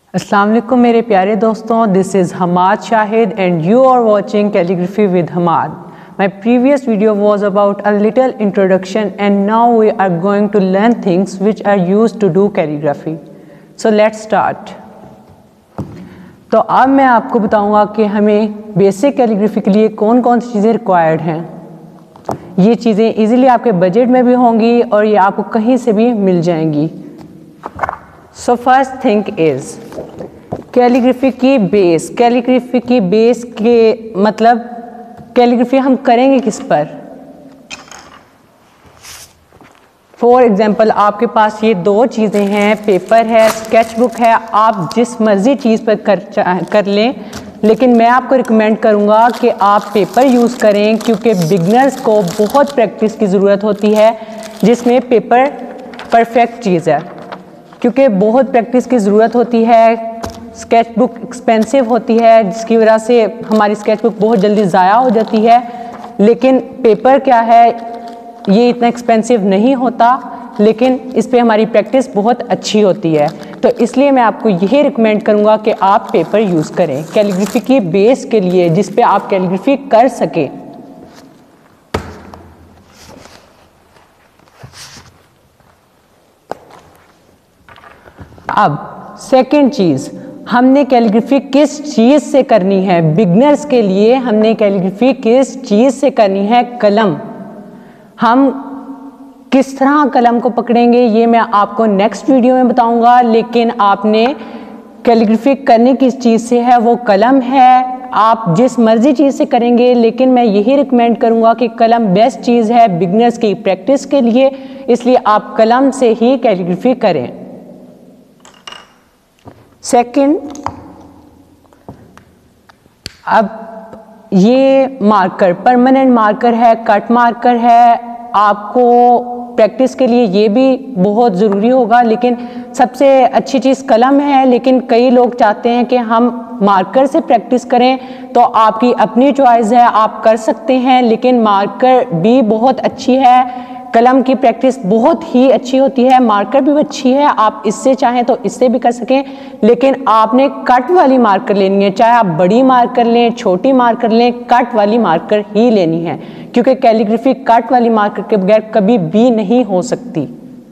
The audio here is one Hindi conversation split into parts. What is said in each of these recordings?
अस्सलाम वालेकुम मेरे प्यारे दोस्तों, this is Hammad Shahid and you are watching Calligraphy with Hamad. My previous video was about a little introduction and now we are going to learn things which are used to do calligraphy. So let's start. तो अब मैं आपको बताऊंगा कि हमें बेसिक कैलीग्राफी के लिए कौन कौन सी चीज़ें रिक्वायर्ड हैं। ये चीज़ें इजीली आपके बजट में भी होंगी और ये आपको कहीं से भी मिल जाएंगी। So first thing is calligraphy की बेस। कैलीग्राफी की बेस के मतलब कैलीग्राफी हम करेंगे किस पर। फॉर एग्जाम्पल आपके पास ये दो चीज़ें हैं, पेपर है, स्केचबुक है, आप जिस मर्जी चीज़ पर कर लें, लेकिन मैं आपको रिकमेंड करूँगा कि आप पेपर यूज़ करें क्योंकि बिगनर्स को बहुत प्रैक्टिस की ज़रूरत होती है जिसमें पेपर परफेक्ट चीज़ है, क्योंकि बहुत प्रैक्टिस की ज़रूरत होती है। स्केचबुक एक्सपेंसिव होती है जिसकी वजह से हमारी स्केचबुक बहुत जल्दी ज़ाया हो जाती है, लेकिन पेपर क्या है, ये इतना एक्सपेंसिव नहीं होता, लेकिन इस पे हमारी प्रैक्टिस बहुत अच्छी होती है। तो इसलिए मैं आपको यही रिकमेंड करूँगा कि आप पेपर यूज़ करें कैलीग्राफी की बेस के लिए, जिस पे आप कैलीग्राफी कर सकें। अब सेकंड चीज़, हमने कैलीग्राफी किस चीज़ से करनी है। बिगनर्स के लिए हमने कैलीग्राफी किस चीज़ से करनी है, कलम। हम किस तरह कलम को पकड़ेंगे ये मैं आपको नेक्स्ट वीडियो में बताऊंगा, लेकिन आपने कैलीग्राफी करनी किस चीज़ से है, वो कलम है। आप जिस मर्जी चीज़ से करेंगे, लेकिन मैं यही रिकमेंड करूंगा कि कलम बेस्ट चीज़ है बिगनर्स की प्रैक्टिस के लिए, इसलिए आप कलम से ही कैलीग्राफी करें। सेकंड, अब ये मार्कर परमानेंट मार्कर है, कट मार्कर है, आपको प्रैक्टिस के लिए ये भी बहुत ज़रूरी होगा, लेकिन सबसे अच्छी चीज़ कलम है। लेकिन कई लोग चाहते हैं कि हम मार्कर से प्रैक्टिस करें, तो आपकी अपनी चॉइस है, आप कर सकते हैं, लेकिन मार्कर भी बहुत अच्छी है, कलम की प्रैक्टिस बहुत ही अच्छी होती है, मार्कर भी अच्छी है, आप इससे चाहें तो इससे भी कर सकें, लेकिन आपने कट वाली मार्कर लेनी है। चाहे आप बड़ी मार्कर लें, छोटी मार्कर लें, कट वाली मार्कर ही लेनी है, क्योंकि कैलीग्राफी कट वाली मार्कर के बगैर कभी भी नहीं हो सकती।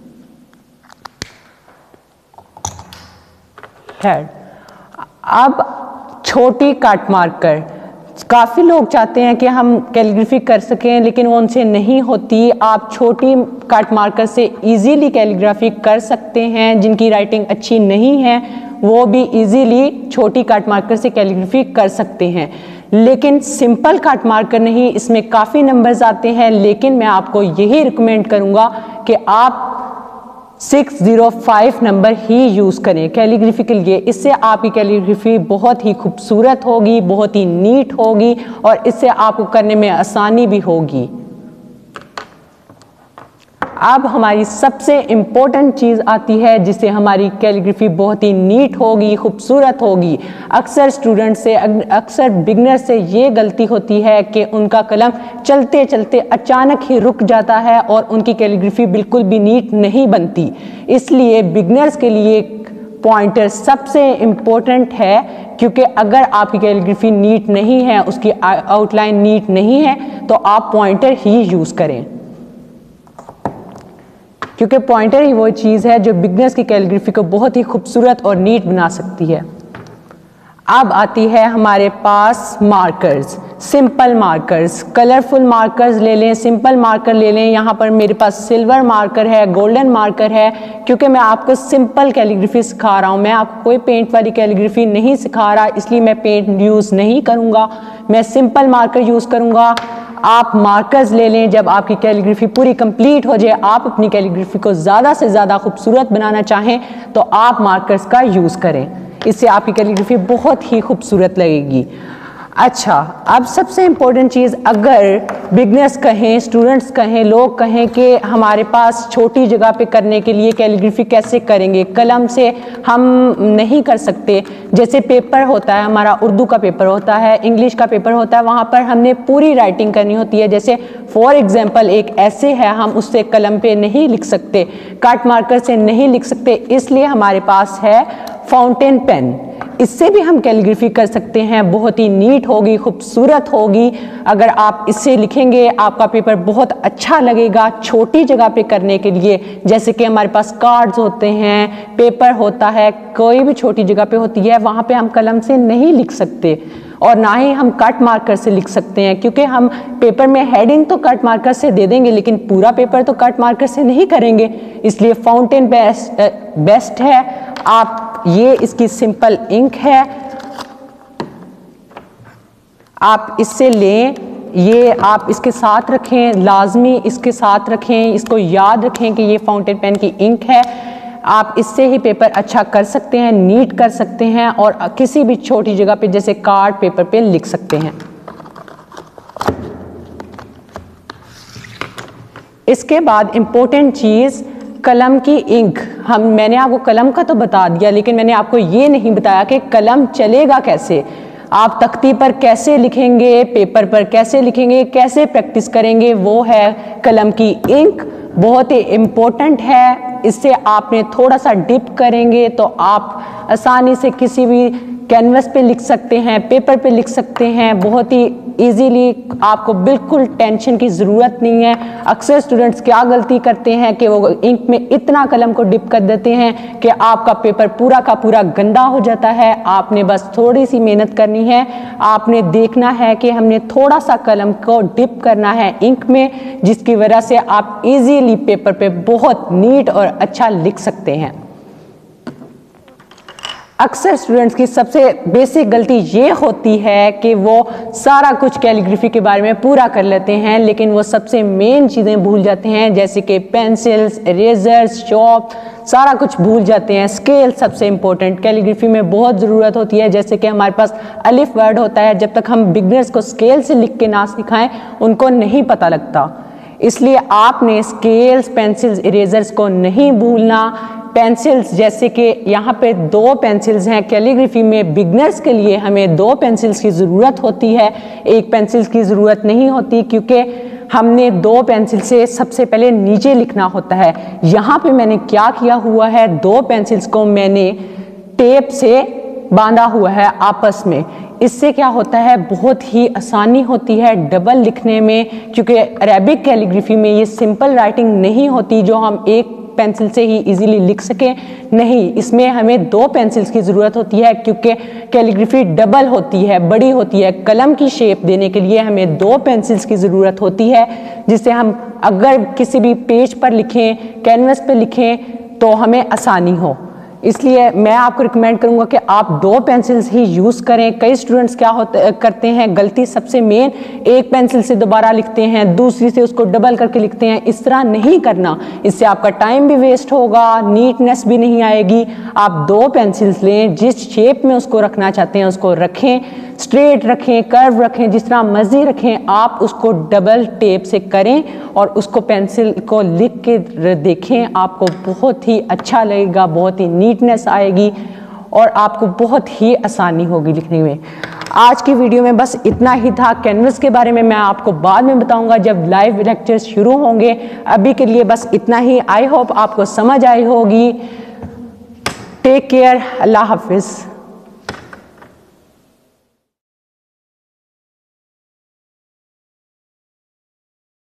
अब छोटी कट मार्कर, काफ़ी लोग चाहते हैं कि हम कैलीग्राफी कर सकें, लेकिन वो उनसे नहीं होती। आप छोटी कट मार्कर से इजीली कैलीग्राफी कर सकते हैं। जिनकी राइटिंग अच्छी नहीं है वो भी इजीली छोटी कट मार्कर से कैलीग्राफी कर सकते हैं, लेकिन सिंपल कट मार्कर नहीं, इसमें काफ़ी नंबर्स आते हैं। लेकिन मैं आपको यही रिकमेंड करूँगा कि आप 605 नंबर ही यूज़ करें कैलीग्राफी के लिए। इससे आपकी कैलीग्राफी बहुत ही खूबसूरत होगी, बहुत ही नीट होगी और इससे आपको करने में आसानी भी होगी। अब हमारी सबसे इम्पोर्टेंट चीज़ आती है जिससे हमारी कैलीग्राफी बहुत ही नीट होगी, खूबसूरत होगी। अक्सर स्टूडेंट से, अक्सर बिगनर से ये गलती होती है कि उनका कलम चलते चलते अचानक ही रुक जाता है और उनकी कैलीग्राफी बिल्कुल भी नीट नहीं बनती। इसलिए बिगनर्स के लिए पॉइंटर सबसे इम्पोर्टेंट है, क्योंकि अगर आपकी कैलीग्राफी नीट नहीं है, उसकी आउटलाइन नीट नहीं है, तो आप पॉइंटर ही यूज़ करें, क्योंकि पॉइंटर ही वो चीज़ है जो बिगनर्स की कैलीग्राफी को बहुत ही खूबसूरत और नीट बना सकती है। अब आती है हमारे पास markers, simple markers. Colourful markers ले लें, सिंपल मार्कर ले लें। यहाँ पर मेरे पास सिल्वर मार्कर है, गोल्डन मार्कर है, क्योंकि मैं आपको सिंपल कैलीग्राफी सिखा रहा हूँ। मैं आपको कोई पेंट वाली कैलीग्राफी नहीं सिखा रहा, इसलिए मैं पेंट यूज़ नहीं करूँगा, मैं सिंपल मार्कर यूज़ करूँगा। आप मार्कर्स ले लें। जब आपकी कैलीग्राफी पूरी कंप्लीट हो जाए, आप अपनी कैलीग्राफी को ज़्यादा से ज़्यादा खूबसूरत बनाना चाहें, तो आप मार्कर्स का यूज़ करें, इससे आपकी कैलीग्राफी बहुत ही खूबसूरत लगेगी। अच्छा, अब सबसे इम्पोर्टेंट चीज़, अगर बिगनर्स कहें, स्टूडेंट्स कहें, लोग कहें कि हमारे पास छोटी जगह पे करने के लिए कैलीग्राफी कैसे करेंगे, कलम से हम नहीं कर सकते। जैसे पेपर होता है हमारा, उर्दू का पेपर होता है, इंग्लिश का पेपर होता है, वहाँ पर हमने पूरी राइटिंग करनी होती है। जैसे फॉर एग्जांपल एक ऐसे है, हम उससे कलम पे नहीं लिख सकते, कट मार्कर से नहीं लिख सकते, इसलिए हमारे पास है फाउंटेन पेन। इससे भी हम कैलीग्राफी कर सकते हैं, बहुत ही नीट होगी, खूबसूरत होगी। अगर आप इससे लिखेंगे आपका पेपर बहुत अच्छा लगेगा छोटी जगह पे करने के लिए। जैसे कि हमारे पास कार्ड्स होते हैं, पेपर होता है, कोई भी छोटी जगह पे होती है, वहाँ पे हम कलम से नहीं लिख सकते और ना ही हम कट मार्कर से लिख सकते हैं, क्योंकि हम पेपर में हेडिंग तो कट मार्कर से दे देंगे लेकिन पूरा पेपर तो कट मार्कर से नहीं करेंगे। इसलिए फाउंटेन बेस्ट है। आप ये इसकी सिंपल इंक है, आप इससे लें, ये आप इसके साथ रखें, लाजमी इसके साथ रखें, इसको याद रखें कि ये फाउंटेन पेन की इंक है। आप इससे ही पेपर अच्छा कर सकते हैं, नीट कर सकते हैं और किसी भी छोटी जगह पे जैसे कार्ड पेपर पे लिख सकते हैं। इसके बाद इम्पोर्टेंट चीज़ कलम की इंक। मैंने आपको कलम का तो बता दिया लेकिन मैंने आपको ये नहीं बताया कि कलम चलेगा कैसे, आप तख्ती पर कैसे लिखेंगे, पेपर पर कैसे लिखेंगे, कैसे प्रैक्टिस करेंगे, वो है कलम की इंक। बहुत ही इम्पोर्टेंट है। इससे आपने थोड़ा सा डिप करेंगे तो आप आसानी से किसी भी कैनवस पे लिख सकते हैं, पेपर पे लिख सकते हैं, बहुत ही इजीली। आपको बिल्कुल टेंशन की ज़रूरत नहीं है। अक्सर स्टूडेंट्स क्या गलती करते हैं कि वो इंक में इतना कलम को डिप कर देते हैं कि आपका पेपर पूरा का पूरा गंदा हो जाता है। आपने बस थोड़ी सी मेहनत करनी है, आपने देखना है कि हमने थोड़ा सा कलम को डिप करना है इंक में, जिसकी वजह से आप इजीली पेपर पे बहुत नीट और अच्छा लिख सकते हैं। अक्सर स्टूडेंट्स की सबसे बेसिक गलती ये होती है कि वो सारा कुछ कैलीग्राफी के बारे में पूरा कर लेते हैं लेकिन वो सबसे मेन चीज़ें भूल जाते हैं, जैसे कि पेंसिल्स, इरेजर्स, चॉक, सारा कुछ भूल जाते हैं। स्केल सबसे इम्पोर्टेंट कैलीग्राफी में बहुत ज़रूरत होती है। जैसे कि हमारे पास अलिफ वर्ड होता है, जब तक हम बिगनर्स को स्केल से लिख के ना सिखाएं उनको नहीं पता लगता। इसलिए आपने स्केल्स, पेंसिल्स, इरेजर्स को नहीं भूलना। पेंसिल्स, जैसे कि यहाँ पे 2 पेंसिल्स हैं कैलीग्राफी में, बिगनर्स के लिए हमें 2 पेंसिल्स की ज़रूरत होती है, 1 पेंसिल्स की ज़रूरत नहीं होती, क्योंकि हमने 2 पेंसिल से सबसे पहले नीचे लिखना होता है। यहाँ पे मैंने क्या किया हुआ है, 2 पेंसिल्स को मैंने टेप से बांधा हुआ है आपस में। इससे क्या होता है, बहुत ही आसानी होती है डबल लिखने में, क्योंकि अरेबिक कैलीग्राफी में ये सिंपल राइटिंग नहीं होती जो हम एक पेंसिल से ही इजीली लिख सकें। नहीं, इसमें हमें 2 पेंसिल्स की ज़रूरत होती है, क्योंकि कैलीग्राफी डबल होती है, बड़ी होती है। कलम की शेप देने के लिए हमें 2 पेंसिल्स की ज़रूरत होती है, जिससे हम अगर किसी भी पेज पर लिखें, कैनवस पे लिखें तो हमें आसानी हो। इसलिए मैं आपको रिकमेंड करूंगा कि आप 2 पेंसिल्स ही यूज़ करें। कई स्टूडेंट्स क्या करते हैं, गलती सबसे मेन, एक पेंसिल से दोबारा लिखते हैं, दूसरी से उसको डबल करके लिखते हैं। इस तरह नहीं करना, इससे आपका टाइम भी वेस्ट होगा, नीटनेस भी नहीं आएगी। आप 2 पेंसिल्स लें, जिस शेप में उसको रखना चाहते हैं उसको रखें, स्ट्रेट रखें, कर्व रखें, जिस तरह मर्जी रखें, आप उसको डबल टेप से करें और उसको पेंसिल को लिख के देखें। आपको बहुत ही अच्छा लगेगा, बहुत ही नीटनेस आएगी और आपको बहुत ही आसानी होगी लिखने में। आज की वीडियो में बस इतना ही था। कैनवस के बारे में मैं आपको बाद में बताऊंगा जब लाइव लेक्चर्स शुरू होंगे। अभी के लिए बस इतना ही। आई होप आपको समझ आई होगी। टेक केयर, अल्लाह हाफिज़।